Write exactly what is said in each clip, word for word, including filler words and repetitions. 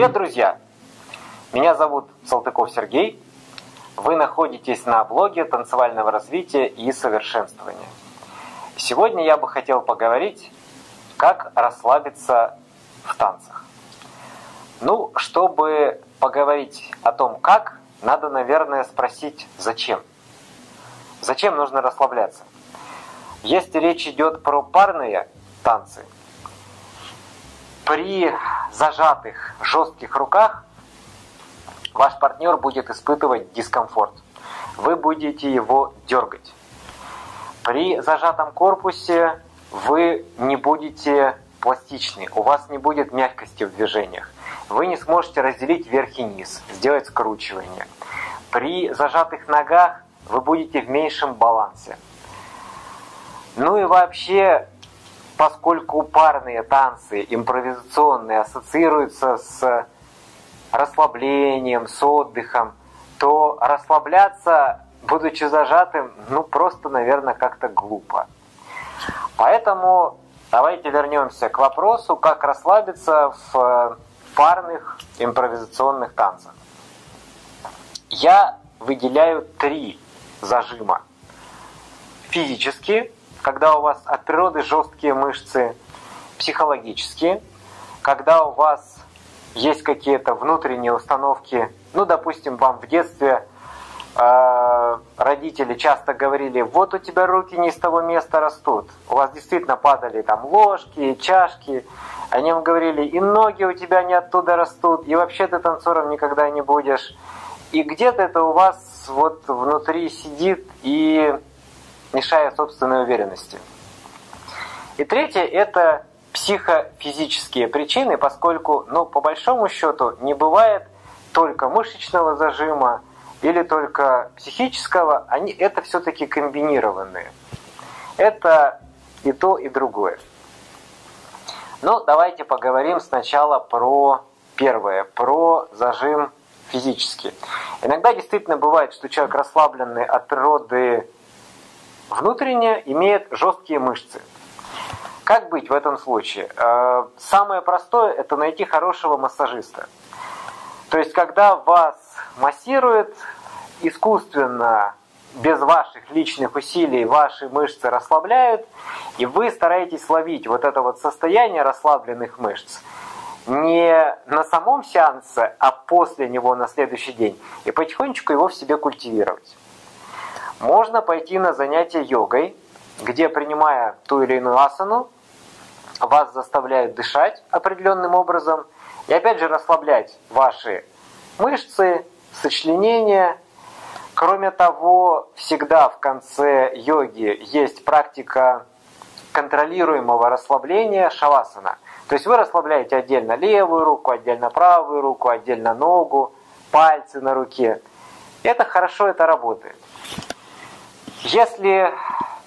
Привет, друзья! Меня зовут Салтыков Сергей. Вы находитесь на блоге танцевального развития и совершенствования. Сегодня я бы хотел поговорить, как расслабиться в танцах. Ну, чтобы поговорить о том, как, надо, наверное, спросить, зачем. Зачем нужно расслабляться? Если речь идет про парные танцы, при зажатых жестких руках ваш партнер будет испытывать дискомфорт. Вы будете его дергать. При зажатом корпусе вы не будете пластичны, у вас не будет мягкости в движениях. Вы не сможете разделить верх и низ, сделать скручивание. При зажатых ногах вы будете в меньшем балансе. Ну и вообще, поскольку парные танцы импровизационные ассоциируются с расслаблением, с отдыхом, то расслабляться, будучи зажатым, ну просто, наверное, как-то глупо. Поэтому давайте вернемся к вопросу, как расслабиться в парных импровизационных танцах. Я выделяю три зажима. Физические, когда у вас от природы жесткие мышцы, психологические, когда у вас есть какие-то внутренние установки, ну, допустим, вам в детстве э, родители часто говорили, вот у тебя руки не с того места растут, у вас действительно падали там ложки, чашки, они вам говорили, и ноги у тебя не оттуда растут, и вообще ты танцором никогда не будешь, и где-то это у вас вот внутри сидит и мешая собственной уверенности. И третье – это психофизические причины, поскольку, ну, по большому счету, не бывает только мышечного зажима или только психического, они, это все-таки комбинированные. Это и то, и другое. Но давайте поговорим сначала про первое, про зажим физический. Иногда действительно бывает, что человек расслабленный от природы внутренне имеет жесткие мышцы. Как быть в этом случае? Самое простое – это найти хорошего массажиста. То есть, когда вас массируют, искусственно, без ваших личных усилий, ваши мышцы расслабляют, и вы стараетесь ловить вот это вот состояние расслабленных мышц не на самом сеансе, а после него на следующий день, и потихонечку его в себе культивировать. Можно пойти на занятия йогой, где, принимая ту или иную асану, вас заставляют дышать определенным образом и опять же расслаблять ваши мышцы, сочленения. Кроме того, всегда в конце йоги есть практика контролируемого расслабления шавасана. То есть вы расслабляете отдельно левую руку, отдельно правую руку, отдельно ногу, пальцы на руке. Это хорошо, это работает. Если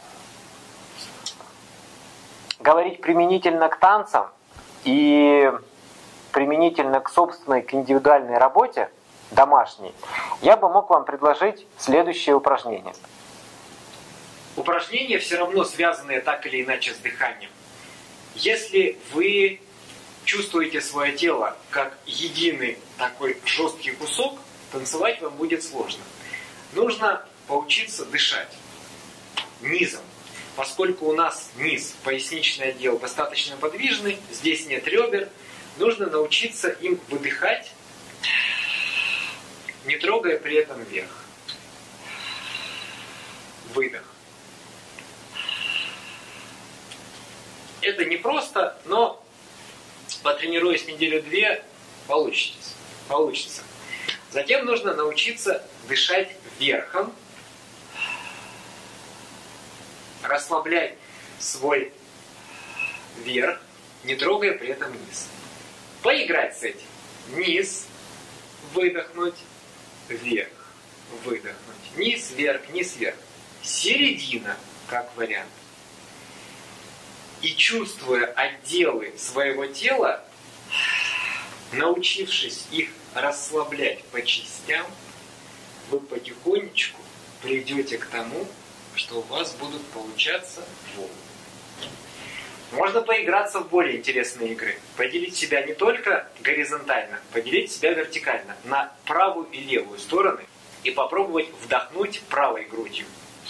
говорить применительно к танцам и применительно к собственной, к индивидуальной работе, домашней, я бы мог вам предложить следующее упражнение. Упражнения все равно связанные так или иначе с дыханием. Если вы чувствуете свое тело как единый такой жесткий кусок, танцевать вам будет сложно. Нужно поучиться дышать низом. Поскольку у нас низ, поясничный отдел достаточно подвижный, здесь нет ребер, нужно научиться им выдыхать, не трогая при этом вверх. Выдох. Это не просто, но потренируясь неделю-две, получится. получится. Затем нужно научиться дышать верхом, расслаблять свой верх, не трогая при этом низ. Поиграть с этим. Низ, выдохнуть, вверх, выдохнуть. Низ, вверх, низ, вверх. Середина, как вариант. И чувствуя отделы своего тела, научившись их расслаблять по частям, вы потихонечку придете к тому, что у вас будут получаться волны. Можно поиграться в более интересные игры. Поделить себя не только горизонтально, поделить себя вертикально на правую и левую стороны и попробовать вдохнуть правой грудью.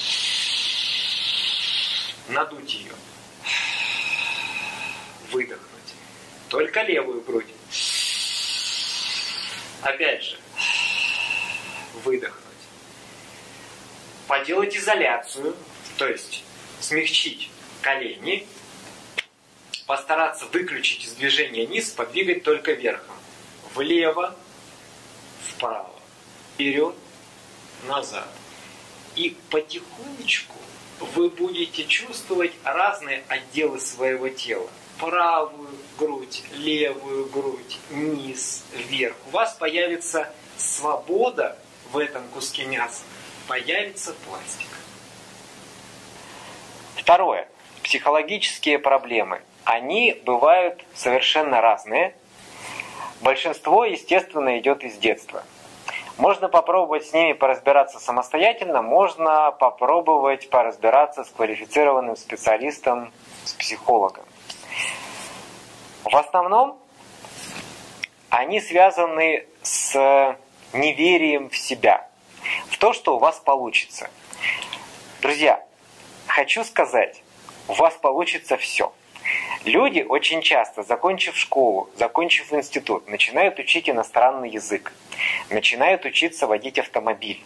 Надуть ее. Выдохнуть. Только левую грудь. Опять же. Выдохнуть. Поделать изоляцию, то есть смягчить колени, постараться выключить из движения низ, подвигать только верхом. Влево, вправо, вперед, назад. И потихонечку вы будете чувствовать разные отделы своего тела. Правую грудь, левую грудь, низ, вверх. У вас появится свобода в этом куске мяса, появится пластик. Второе. Психологические проблемы. Они бывают совершенно разные. Большинство, естественно, идет из детства. Можно попробовать с ними поразбираться самостоятельно, можно попробовать поразбираться с квалифицированным специалистом, с психологом. В основном они связаны с неверием в себя, в то, что у вас получится. Друзья, хочу сказать, у вас получится все. Люди очень часто, закончив школу, закончив институт, начинают учить иностранный язык, начинают учиться водить автомобиль.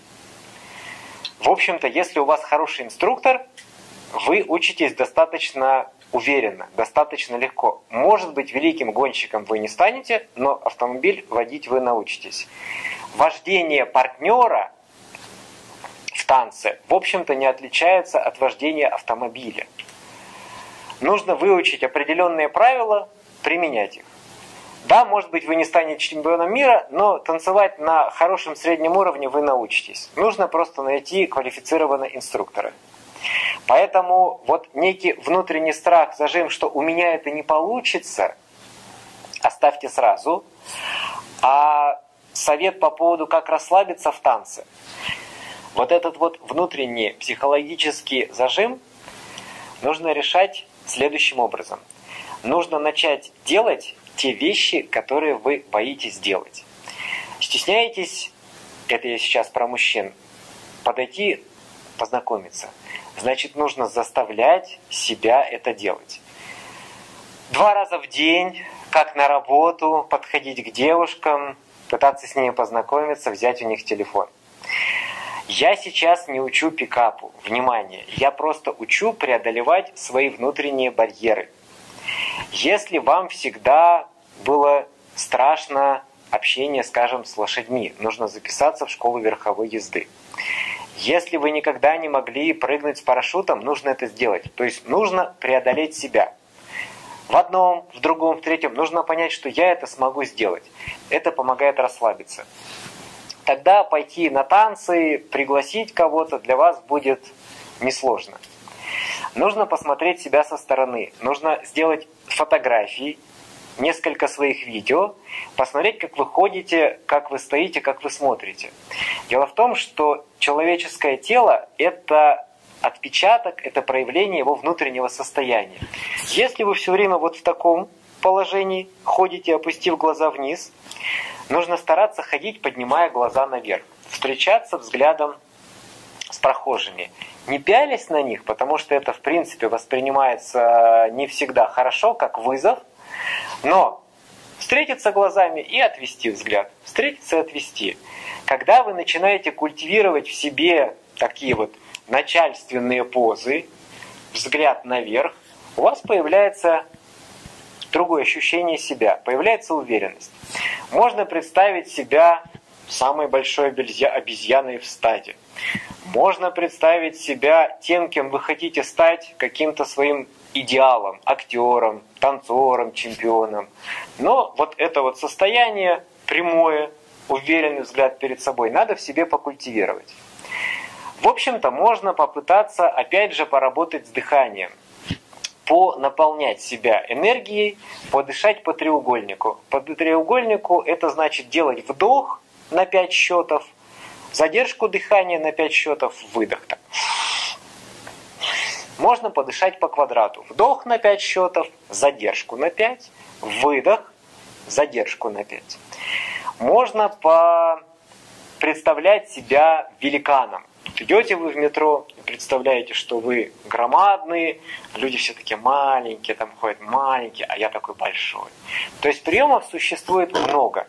В общем-то, если у вас хороший инструктор, вы учитесь достаточно уверенно, достаточно легко. Может быть, великим гонщиком вы не станете, но автомобиль водить вы научитесь. Вождение партнера в танце, в общем-то, не отличается от вождения автомобиля. Нужно выучить определенные правила, применять их. Да, может быть, вы не станете чемпионом мира, но танцевать на хорошем среднем уровне вы научитесь. Нужно просто найти квалифицированного инструктора. Поэтому вот некий внутренний страх, зажим, что у меня это не получится, оставьте сразу. А совет по поводу, как расслабиться в танце. Вот этот вот внутренний психологический зажим нужно решать следующим образом. Нужно начать делать те вещи, которые вы боитесь делать. Стесняетесь, это я сейчас про мужчин, подойти, познакомиться. Значит, нужно заставлять себя это делать. Два раза в день, как на работу, подходить к девушкам, пытаться с ними познакомиться, взять у них телефон. Я сейчас не учу пикапу, внимание, я просто учу преодолевать свои внутренние барьеры. Если вам всегда было страшно общение, скажем, с лошадьми, нужно записаться в школу верховой езды. Если вы никогда не могли прыгнуть с парашютом, нужно это сделать. То есть нужно преодолеть себя. В одном, в другом, в третьем нужно понять, что я это смогу сделать. Это помогает расслабиться. Тогда пойти на танцы, пригласить кого-то для вас будет несложно. Нужно посмотреть себя со стороны. Нужно сделать фотографии, несколько своих видео, посмотреть, как вы ходите, как вы стоите, как вы смотрите. Дело в том, что человеческое тело – это отпечаток, это проявление его внутреннего состояния. Если вы все время вот в таком положении ходите, опустив глаза вниз, нужно стараться ходить, поднимая глаза наверх, встречаться взглядом с прохожими. Не пялись на них, потому что это в принципе воспринимается не всегда хорошо, как вызов, но встретиться глазами и отвести взгляд, встретиться и отвести. Когда вы начинаете культивировать в себе такие вот начальственные позы, взгляд наверх, у вас появляется другое ощущение себя, появляется уверенность. Можно представить себя самой большой обезьяной в стаде. Можно представить себя тем, кем вы хотите стать, каким-то своим идеалом, актером, танцором, чемпионом. Но вот это вот состояние прямое, уверенный взгляд перед собой, надо в себе покультивировать. В общем-то, можно попытаться, опять же, поработать с дыханием. Понаполнять себя энергией, подышать по треугольнику. По треугольнику это значит делать вдох на пять счетов, задержку дыхания на пять счетов, выдох. Можно подышать по квадрату. Вдох на пять счетов, задержку на пять, выдох, задержку на пять. Можно по... представлять себя великаном. Идете вы в метро и представляете, что вы громадные, люди все такие маленькие, там ходят маленькие, а я такой большой. То есть приемов существует много.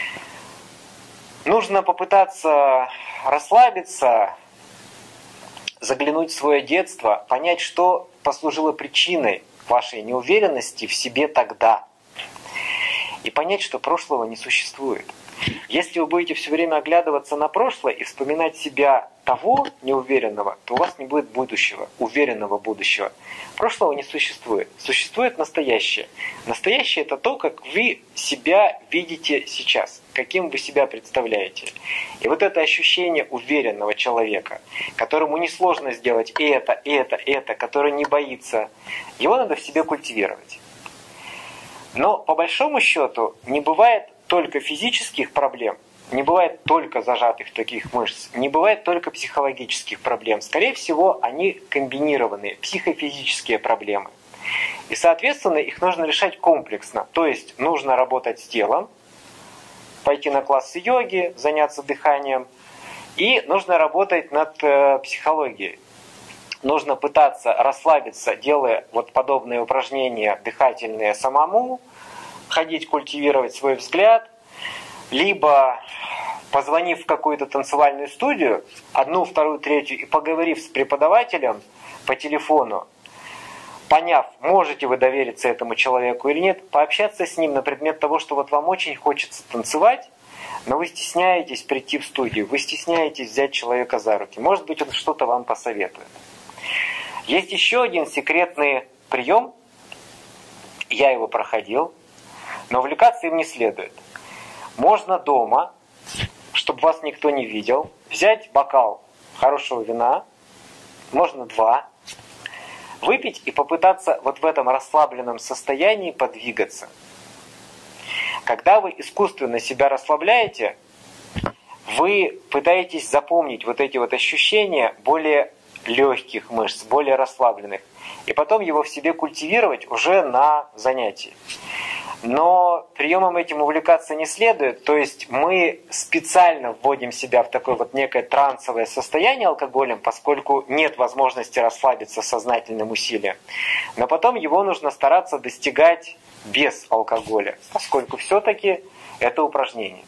Нужно попытаться расслабиться, заглянуть в свое детство, понять, что послужило причиной вашей неуверенности в себе тогда. И понять, что прошлого не существует. Если вы будете все время оглядываться на прошлое и вспоминать себя того неуверенного, то у вас не будет будущего, уверенного будущего. Прошлого не существует. Существует настоящее. Настоящее — это то, как вы себя видите сейчас, каким вы себя представляете. И вот это ощущение уверенного человека, которому несложно сделать и это, и это, и это, который не боится, его надо в себе культивировать. Но по большому счету не бывает только физических проблем, не бывает только зажатых таких мышц, не бывает только психологических проблем. Скорее всего, они комбинированные, психофизические проблемы. И, соответственно, их нужно решать комплексно. То есть нужно работать с телом, пойти на классы йоги, заняться дыханием, и нужно работать над э, психологией. Нужно пытаться расслабиться, делая вот подобные упражнения дыхательные самому, ходить, культивировать свой взгляд, либо позвонив в какую-то танцевальную студию, одну, вторую, третью, и поговорив с преподавателем по телефону, поняв, можете вы довериться этому человеку или нет, пообщаться с ним на предмет того, что вот вам очень хочется танцевать, но вы стесняетесь прийти в студию, вы стесняетесь взять человека за руки. Может быть, он что-то вам посоветует. Есть еще один секретный прием, я его проходил, но увлекаться им не следует. Можно дома, чтобы вас никто не видел, взять бокал хорошего вина, можно два, выпить и попытаться вот в этом расслабленном состоянии подвигаться. Когда вы искусственно себя расслабляете, вы пытаетесь запомнить вот эти вот ощущения более легких мышц, более расслабленных, и потом его в себе культивировать уже на занятии. Но приемом этим увлекаться не следует, то есть мы специально вводим себя в такое вот некое трансовое состояние алкоголем, поскольку нет возможности расслабиться сознательным усилием. Но потом его нужно стараться достигать без алкоголя, поскольку все-таки это упражнение.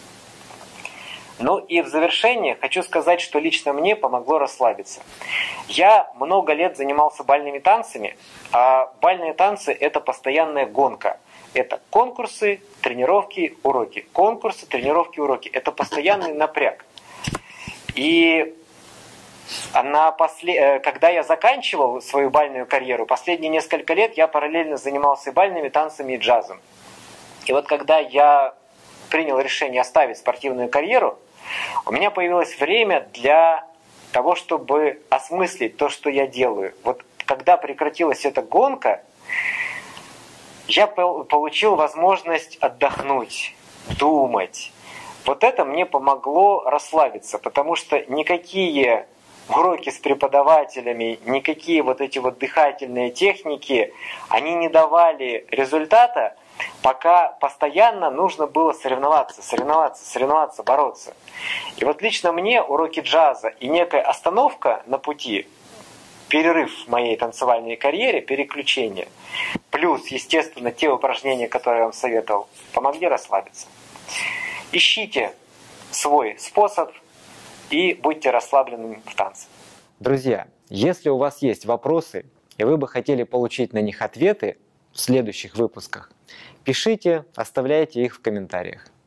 Ну и в завершение хочу сказать, что лично мне помогло расслабиться. Я много лет занимался бальными танцами, а бальные танцы — это постоянная гонка. Это конкурсы, тренировки, уроки. Конкурсы, тренировки, уроки. Это постоянный напряг. И на после... когда я заканчивал свою бальную карьеру, последние несколько лет я параллельно занимался и бальными танцами, и джазом. И вот когда я принял решение оставить спортивную карьеру, у меня появилось время для того, чтобы осмыслить то, что я делаю. Вот когда прекратилась эта гонка, я получил возможность отдохнуть, думать. Вот это мне помогло расслабиться, потому что никакие уроки с преподавателями, никакие вот эти вот дыхательные техники, они не давали результата, пока постоянно нужно было соревноваться, соревноваться, соревноваться, бороться. И вот лично мне уроки джаза и некая остановка на пути, перерыв в моей танцевальной карьере, переключение, плюс, естественно, те упражнения, которые я вам советовал, помогли расслабиться. Ищите свой способ и будьте расслабленными в танце. Друзья, если у вас есть вопросы, и вы бы хотели получить на них ответы в следующих выпусках, пишите, оставляйте их в комментариях.